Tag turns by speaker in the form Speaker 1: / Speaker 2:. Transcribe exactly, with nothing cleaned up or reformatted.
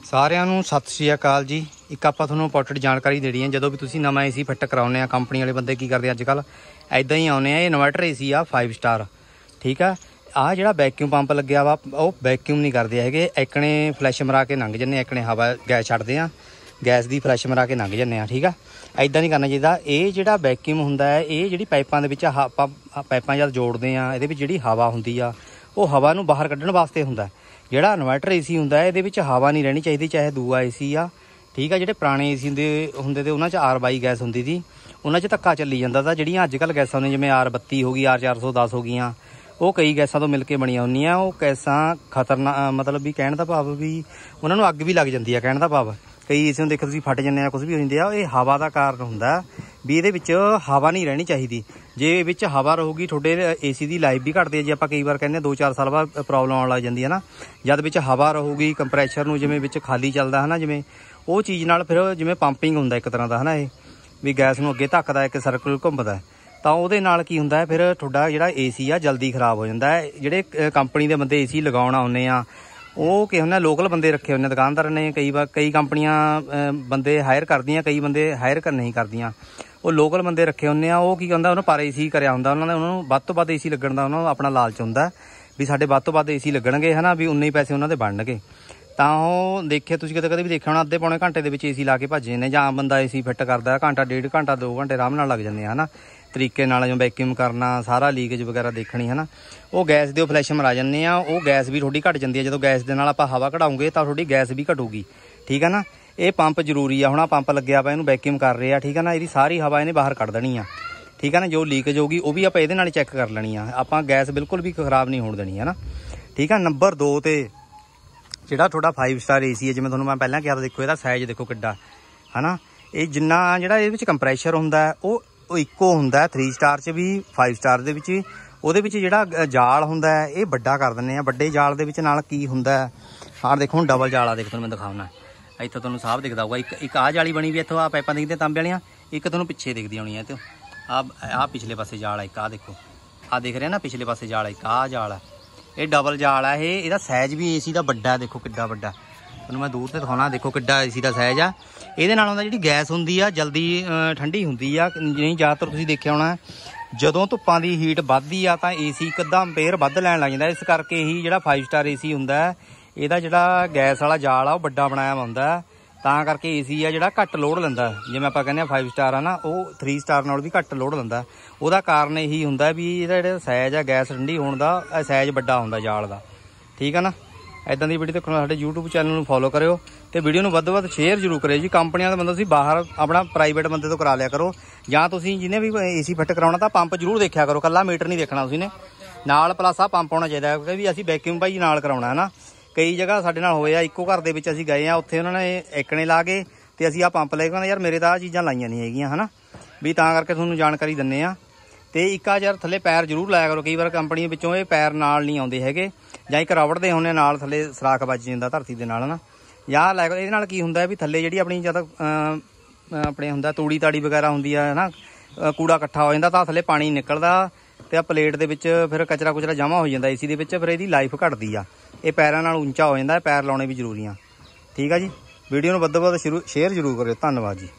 Speaker 1: ਸਾਰਿਆਂ ਨੂੰ ਸਤਿ ਸ਼੍ਰੀ ਅਕਾਲ ਜੀ। ਇੱਕ ਆਪਾਂ ਤੁਹਾਨੂੰ ਇੰਪੋਰਟੈਂਟ ਜਾਣਕਾਰੀ ਦੇਣੀ ਹੈ। ਜਦੋਂ ਵੀ ਤੁਸੀਂ ਨਵਾਂ ਏਸੀ ਫਿੱਟ ਕਰਾਉਂਦੇ ਆ, ਕੰਪਨੀ ਵਾਲੇ ਬੰਦੇ ਕੀ ਕਰਦੇ ਅੱਜ ਕੱਲ੍ਹ ਐਦਾਂ ਹੀ ਆਉਂਦੇ ਆ। ਇਹ ਇਨਵਰਟਰ ਏਸੀ ਆ ਫਾਈਵ ਸਟਾਰ, ਠੀਕ ਆ। ਆਹ ਜਿਹੜਾ ਵੈਕਿਊਮ ਪੰਪ ਲੱਗਿਆ ਵਾ ਉਹ ਵੈਕਿਊਮ ਨਹੀਂ ਕਰਦੇ ਹੈਗੇ, ਐਕਣੇ ਫਲੈਸ਼ ਮਰਾ ਕੇ ਲੰਘ ਜੰਨੇ, ਐਕਣੇ ਹਵਾ ਗੈਸ ਛੱਡਦੇ ਆ, ਗੈਸ ਦੀ ਫਲੈਸ਼ ਮਰਾ ਕੇ ਲੰਘ ਜੰਨੇ ਆ, ਠੀਕ ਆ। ਐਦਾਂ ਨਹੀਂ ਕਰਨਾ ਚਾਹੀਦਾ। ਇਹ ਜਿਹੜਾ ਵੈਕਿਊਮ ਹੁੰਦਾ ਹੈ, ਇਹ ਜਿਹੜੀ ਪਾਈਪਾਂ ਦੇ ਵਿੱਚ ਆਪਾਂ ਪਾਈਪਾਂ ਜਦ ਜੋੜਦੇ ਆ, ਇਹਦੇ ਵਿੱਚ ਜਿਹੜੀ ਹਵਾ ਹੁੰਦੀ ਆ ਉਹ ਹਵਾ ਨੂੰ ਬਾਹਰ ਕੱਢਣ ਵਾਸਤੇ ਹੁੰਦਾ। ਜਿਹੜਾ ਇਨਵਰਟਰ ਏਸੀ ਹੁੰਦਾ ਇਹਦੇ ਵਿੱਚ ਹਵਾ ਨਹੀਂ ਰਹਿਣੀ ਚਾਹੀਦੀ, ਚਾਹੇ ਦੂਆ ਏਸੀ ਆ, ਠੀਕ ਆ। ਜਿਹੜੇ ਪੁਰਾਣੇ ਏਸੀ ਹੁੰਦੇ ਹੁੰਦੇ ਤੇ ਉਹਨਾਂ 'ਚ ਆਰ ਬਾਈ ਗੈਸ ਹੁੰਦੀ ਸੀ, ਉਹਨਾਂ 'ਚ ਧੱਕਾ ਚੱਲੀ ਜਾਂਦਾ ਤਾਂ ਜਿਹੜੀਆਂ ਅੱਜ ਕੱਲ੍ਹ ਗੈਸਾਂ ਨੇ ਜਿਵੇਂ ਆਰ ਬੱਤੀ ਹੋ ਗਈ, ਆਰ ਚਾਰ ਸੌ ਦਸ ਹੋ ਗਈਆਂ, ਉਹ ਕਈ ਗੈਸਾਂ ਤੋਂ ਮਿਲ ਕੇ ਬਣੀਆਂ ਹੁੰਦੀਆਂ। ਉਹ ਗੈਸਾਂ ਖਤਰਨਾਕ, ਮਤਲਬ ਵੀ ਕਹਿਣ ਦਾ ਭਾਵ ਵੀ ਉਹਨਾਂ ਨੂੰ ਅੱਗ ਵੀ ਲੱਗ ਜਾਂਦੀ ਆ। ਕਹਿਣ ਦਾ ਭਾਵ ਕਈ ਏਸੀ ਨੂੰ ਦੇਖੋ ਤੁਸੀਂ ਫਟ ਜਾਂਦੇ ਆ, ਕੁਛ ਵੀ ਹੋ ਜਾਂਦੇ ਆ, ਇਹ ਹਵਾ ਦਾ ਕਾਰਨ ਹੁੰਦਾ ਵੀ ਇਹਦੇ ਵਿੱਚ ਹਵਾ ਨਹੀਂ ਰਹਿਣੀ ਚਾਹੀਦੀ। ਜੇ ਵਿੱਚ ਹਵਾ ਰਹੂਗੀ ਤੁਹਾਡੇ ਏਸੀ ਦੀ ਲਾਈਫ ਵੀ ਘਟਦੀ ਹੈ। ਜੇ ਆਪਾਂ ਕਈ ਵਾਰ ਕਹਿੰਦੇ ਦੋ ਚਾਰ ਸਾਲ ਬਾਅਦ ਪ੍ਰੋਬਲਮ ਆਉਣ ਲੱਗ ਜਾਂਦੀ ਹੈ ਨਾ, ਜਦ ਵਿੱਚ ਹਵਾ ਰਹੂਗੀ ਕੰਪਰੈਸ਼ਰ ਨੂੰ ਜਿਵੇਂ ਵਿੱਚ ਖਾਲੀ ਚੱਲਦਾ ਹੈ ਨਾ, ਜਿਵੇਂ ਉਹ ਚੀਜ਼ ਨਾਲ ਫਿਰ ਜਿਵੇਂ ਪੰਪਿੰਗ ਹੁੰਦਾ ਇੱਕ ਤਰ੍ਹਾਂ ਦਾ ਹੈ ਨਾ, ਇਹ ਵੀ ਗੈਸ ਨੂੰ ਅੱਗੇ ਧੱਕਦਾ, ਇੱਕ ਸਰਕਲ ਘੁੰਮਦਾ, ਤਾਂ ਉਹਦੇ ਨਾਲ ਕੀ ਹੁੰਦਾ ਫਿਰ ਤੁਹਾਡਾ ਜਿਹੜਾ ਏਸੀ ਆ ਜਲਦੀ ਖ਼ਰਾਬ ਹੋ ਜਾਂਦਾ ਹੈ। ਜਿਹੜੇ ਕੰਪਨੀ ਦੇ ਬੰਦੇ ਏਸੀ ਲਗਾਉਣ ਆਉਂਦੇ ਆ ਉਹ ਕੀ ਹੁੰਦਾ, ਲੋਕਲ ਬੰਦੇ ਰੱਖੇ ਹੁੰਦੇ ਦੁਕਾਨਦਾਰ ਨੇ। ਕਈ ਵਾਰ ਕਈ ਕੰਪਨੀਆਂ ਬੰਦੇ ਹਾਇਰ ਕਰਦੀਆਂ, ਕਈ ਬੰਦੇ ਹਾਇਰ ਕਰ ਨਹੀਂ ਕਰਦੀਆਂ। ਉਹ ਲੋਕਲ ਬੰਦੇ ਰੱਖੇ ਹੁੰਦੇ ਆ। ਉਹ ਕੀ ਹੁੰਦਾ, ਉਹਨਾਂ ਪਰ ਏਸੀ ਕਰਿਆ ਹੁੰਦਾ ਉਹਨਾਂ ਨੇ, ਉਹਨਾਂ ਨੂੰ ਵੱਧ ਤੋਂ ਵੱਧ ਏਸੀ ਲੱਗਣ ਦਾ ਉਹਨਾਂ ਨੂੰ ਆਪਣਾ ਲਾਲਚ ਹੁੰਦਾ ਵੀ ਸਾਡੇ ਵੱਧ ਤੋਂ ਵੱਧ ਏਸੀ ਲੱਗਣਗੇ ਹੈ ਨਾ, ਵੀ ਉਨੇ ਹੀ ਪੈਸੇ ਉਹਨਾਂ ਦੇ ਬਣਨਗੇ। ਤਾਂ ਉਹ ਦੇਖਿਆ ਤੁਸੀਂ ਕਦੇ ਕਦੇ ਵੀ ਦੇਖਿਆ ਹੋਣਾ, ਅੱਧੇ ਪੌਣੇ ਘੰਟੇ ਦੇ ਵਿੱਚ ਏਸੀ ਲਾ ਕੇ ਭੱਜੇ ਨੇ। ਜਾਂ ਬੰਦਾ ਏਸੀ ਫਿੱਟ ਕਰਦਾ ਘੰਟਾ ਡੇਢ ਘੰਟਾ ਦੋ ਘੰਟੇ ਆਰਾਮ ਨਾਲ ਲੱਗ ਜਾਂਦੇ ਆ ਹੈ ਨਾ, ਤਰੀਕੇ ਨਾਲ ਜੋ ਵੈਕਿਊਮ ਕਰਨਾ, ਸਾਰਾ ਲੀਕੇਜ ਵਗੈਰਾ ਦੇਖਣੀ ਹੈ ਨਾ। ਉਹ ਗੈਸ ਦੇ ਫਲੈਸ਼ ਮਰਾ ਜਾਂਦੇ ਆ, ਉਹ ਗੈਸ ਵੀ ਤੁਹਾਡੀ ਘਟ ਜਾਂਦੀ ਹੈ। ਜਦੋਂ ਗੈਸ ਦੇ ਨਾਲ ਆਪਾਂ ਹਵਾ ਕਢਾਉਂਗੇ ਤਾਂ ਤੁਹਾਡੀ ਗੈਸ ਵੀ ਘਟੂਗੀ, ਠੀਕ ਹੈ ਨਾ। ਇਹ ਪੰਪ ਜ਼ਰੂਰੀ ਆ। ਹੁਣ ਆ ਪੰਪ ਲੱਗਿਆ ਵਾ, ਇਹਨੂੰ ਵੈਕਿਊਮ ਕਰ ਰਹੇ ਆ, ਠੀਕ ਹੈ ਨਾ। ਇਹਦੀ ਸਾਰੀ ਹਵਾ ਇਹਨੇ ਬਾਹਰ ਕੱਢ ਦੇਣੀ ਆ, ਠੀਕ ਹੈ ਨਾ। ਜੋ ਲੀਕੇਜ ਹੋਊਗੀ ਉਹ ਵੀ ਆਪਾਂ ਇਹਦੇ ਨਾਲ ਚੈੱਕ ਕਰ ਲੈਣੀ ਆ। ਆਪਾਂ ਗੈਸ ਬਿਲਕੁਲ ਵੀ ਖਰਾਬ ਨਹੀਂ ਹੋਣ ਦੇਣੀ ਹੈ ਨਾ, ਠੀਕ ਹੈ। ਨੰਬਰ ਦੋ 'ਤੇ ਜਿਹੜਾ ਤੁਹਾਡਾ ਫਾਈਵ ਸਟਾਰ ਏ ਸੀ ਹੈ, ਜਿਵੇਂ ਤੁਹਾਨੂੰ ਮੈਂ ਪਹਿਲਾਂ ਕਿਹਾ, ਦੇਖੋ ਇਹਦਾ ਸਾਈਜ਼ ਦੇਖੋ ਕਿੱਡਾ ਹੈ ਨਾ। ਇਹ ਜਿੰਨਾ ਜਿਹੜਾ ਇਹਦੇ ਵਿੱਚ ਕੰਪਰੈਸ਼ਰ ਹੁੰਦਾ ਉਹ ਉਹ ਇੱਕੋ ਹੁੰਦਾ ਥ੍ਰੀ ਸਟਾਰ 'ਚ ਵੀ, ਫਾਈਵ ਸਟਾਰ ਦੇ ਵਿੱਚ ਵੀ। ਉਹਦੇ ਵਿੱਚ ਜਿਹੜਾ ਜਾਲ ਹੁੰਦਾ ਇਹ ਵੱਡਾ ਕਰ ਦਿੰਦੇ ਆ। ਵੱਡੇ ਜਾਲ ਦੇ ਵਿੱਚ ਨਾਲ ਕੀ ਹੁੰਦਾ, ਆਹ ਦੇਖੋ ਹੁਣ ਡਬਲ ਜਾਲ ਆ, ਦੇਖ ਤੁਹਾਨੂੰ ਮੈਂ ਦਿਖਾਉਣਾ। ਇੱਥੋਂ ਤੁਹਾਨੂੰ ਸਾਫ਼ ਦਿਖਦਾ ਹੋਊਗਾ, ਇੱਕ ਇੱਕ ਆਹ ਜਾਲੀ ਬਣੀ ਵੀ ਇੱਥੋਂ, ਆਹ ਪਾਈਪਾਂ ਦਿਖਦੀਆਂ ਤਾਂਬੇ ਵਾਲੀਆਂ, ਇੱਕ ਤੁਹਾਨੂੰ ਪਿੱਛੇ ਦਿਖਦੀਆਂ ਹੋਣੀਆਂ ਇੱਥੇ। ਆਹ ਆਹ ਪਿਛਲੇ ਪਾਸੇ ਜਾਲ ਆ ਇੱਕ, ਆਹ ਦੇਖੋ, ਆਹ ਦਿਖ ਰਿਹਾ ਨਾ ਪਿਛਲੇ ਪਾਸੇ ਜਾਲ ਇੱਕ, ਆਹ ਜਾਲ ਆ, ਇਹ ਡਬਲ ਜਾਲ ਆ। ਇਹ ਇਹਦਾ ਸਾਈਜ਼ ਵੀ ਏਸੀ ਦਾ ਵੱਡਾ, ਦੇਖੋ ਕਿੱਡਾ ਵੱਡਾ। ਤੁਹਾਨੂੰ ਮੈਂ ਦੂਰ ਤੇ ਦਿਖਾਉਣਾ, ਦੇਖੋ ਕਿੱਡਾ ਏਸੀ ਦਾ ਸਾਈਜ਼ ਆ। ਇਹਦੇ ਨਾਲ ਹੁੰਦਾ ਜਿਹੜੀ ਗੈਸ ਹੁੰਦੀ ਆ ਜਲਦੀ ਠੰਡੀ ਹੁੰਦੀ ਆ। ਨਹੀਂ ਜ਼ਿਆਦਾਤਰ ਤੁਸੀਂ ਦੇਖਿਆ ਹੋਣਾ, ਜਦੋਂ ਧੁੱਪਾਂ ਦੀ ਹੀਟ ਵੱਧਦੀ ਆ ਤਾਂ ਏਸੀ ਇੱਕ ਅੱਧਾ ਅੰਪੇਅਰ ਵੱਧ ਲੈਣ ਲੱਗ ਜਾਂਦਾ। ਇਸ ਕਰਕੇ ਹੀ ਜਿਹੜਾ ਫਾਈਵ ਸਟਾਰ ਏਸੀ ਹੁੰਦਾ ਇਹਦਾ ਜਿਹੜਾ ਗੈਸ ਵਾਲਾ ਜਾਲ ਆ ਉਹ ਵੱਡਾ ਬਣਾਇਆ ਹੁੰਦਾ, ਤਾਂ ਕਰਕੇ ਏਸੀ ਆ ਜਿਹੜਾ ਘੱਟ ਲੋਡ ਲੈਂਦਾ। ਜਿਵੇਂ ਆਪਾਂ ਕਹਿੰਦੇ ਆ ਫਾਈਵ ਸਟਾਰ ਆ ਨਾ, ਉਹ ਥ੍ਰੀ ਸਟਾਰ ਨਾਲ ਵੀ ਘੱਟ ਲੋਡ ਲੈਂਦਾ। ਉਹਦਾ ਕਾਰਨ ਇਹੀ ਹੁੰਦਾ ਵੀ ਇਹਦਾ ਜਿਹੜਾ ਸਾਈਜ਼ ਆ ਗੈਸ ਠੰਡੀ ਹੋਣ ਦਾ, ਸਾਈਜ਼ ਵੱਡਾ ਹੁੰਦਾ ਜਾਲ ਦਾ, ਠੀਕ ਆ ਨਾ। ਇੱਦਾਂ ਦੀ ਵੀਡੀਓ ਦੇਖਣ ਸਾਡੇ ਯੂਟਿਊਬ ਚੈਨਲ ਨੂੰ ਫੋਲੋ ਕਰਿਓ ਅਤੇ ਵੀਡੀਓ ਨੂੰ ਵੱਧ ਤੋਂ ਵੱਧ ਸ਼ੇਅਰ ਜ਼ਰੂਰ ਕਰਿਓ ਜੀ। ਕੰਪਨੀਆਂ ਦਾ ਬੰਦਾ ਤੁਸੀਂ ਬਾਹਰ ਆਪਣਾ ਪ੍ਰਾਈਵੇਟ ਬੰਦੇ ਤੋਂ ਕਰਾ ਲਿਆ ਕਰੋ, ਜਾਂ ਤੁਸੀਂ ਜਿਹਨੇ ਵੀ ਏਸੀ ਫਿੱਟ ਕਰਾਉਣਾ ਤਾਂ ਪੰਪ ਜ਼ਰੂਰ ਦੇਖਿਆ ਕਰੋ, ਇਕੱਲਾ ਮੀਟਰ ਨਹੀਂ ਦੇਖਣਾ ਤੁਸੀਂ ਨੇ ਨਾਲ, ਪਲੱਸ ਆ ਪੰਪ ਹੋਣਾ ਚਾਹੀਦਾ ਕਿਉਂਕਿ ਵੀ ਅਸੀਂ ਵੈਕਿਊਮ ਭਾਈ ਨਾਲ ਕਰਾਉਣਾ ਹੈ ਨਾ। ਕਈ ਜਗ੍ਹਾ ਸਾਡੇ ਨਾਲ ਹੋਏ ਆ, ਇੱਕੋ ਘਰ ਦੇ ਵਿੱਚ ਅਸੀਂ ਗਏ ਆ, ਉੱਥੇ ਉਹਨਾਂ ਨੇ ਏਕਣੇ ਲਾ ਕੇ ਅਤੇ ਅਸੀਂ ਆਹ ਪੰਪ ਲੈ ਕੇ ਆਉਂਦੇ, ਯਾਰ ਮੇਰੇ ਤਾਂ ਆਹ ਚੀਜ਼ਾਂ ਲਾਈਆਂ ਨਹੀਂ ਹੈਗੀਆਂ ਹੈ ਨਾ, ਵੀ ਤਾਂ ਕਰਕੇ ਤੁਹਾਨੂੰ ਜਾਣਕਾਰੀ ਦਿੰਦੇ ਆ। ਅਤੇ ਇੱਕ ਆ ਯਾਰ ਥੱਲੇ ਪੈਰ ਜ਼ਰੂਰ ਲਾਇਆ ਕਰੋ, ਕਈ ਵਾਰ ਕੰਪਨੀ ਵਿੱਚੋਂ ਇਹ ਪੈਰ ਨਾਲ ਨਹੀਂ ਆਉਂਦੇ ਹੈਗੇ, ਜਾਂ ਇੱਕ ਰਬੜ ਦੇ ਹੁੰਦੇ ਨਾਲ ਥੱਲੇ ਸਰਾਖ ਵੱਜ ਜਾਂਦਾ ਧਰਤੀ ਦੇ ਨਾਲ ਨਾ, ਜਾਂ ਲੈ ਇਹਦੇ ਨਾਲ ਕੀ ਹੁੰਦਾ ਵੀ ਥੱਲੇ ਜਿਹੜੀ ਆਪਣੀ ਜਦ ਆਪਣੇ ਹੁੰਦਾ ਤੂੜੀ ਤਾੜੀ ਵਗੈਰਾ ਹੁੰਦੀ ਆ ਹੈ ਨਾ, ਕੂੜਾ ਇਕੱਠਾ ਹੋ ਜਾਂਦਾ ਤਾਂ ਥੱਲੇ ਪਾਣੀ ਨਿਕਲਦਾ ਅਤੇ ਆ ਪਲੇਟ ਦੇ ਵਿੱਚ ਫਿਰ ਕਚਰਾ ਕੁਚਰਾ ਜਮ੍ਹਾਂ ਹੋ ਜਾਂਦਾ ਏਸੀ ਦੇ ਵਿੱਚ, ਫਿਰ ਇਹਦੀ ਲਾਈਫ ਘਟਦੀ ਆ। ਇਹ ਪੈਰਾਂ ਨਾਲ ਉੱਚਾ ਹੋ ਜਾਂਦਾ, ਪੈਰ ਲਾਉਣੇ ਵੀ ਜ਼ਰੂਰੀ ਆ, ਠੀਕ ਆ ਜੀ। ਵੀਡੀਓ ਨੂੰ ਵੱਧ ਤੋਂ ਵੱਧ ਸ਼ੁਰੂ ਸ਼ੇਅਰ ਜ਼ਰੂਰ ਕਰਿਓ। ਧੰਨਵਾਦ ਜੀ।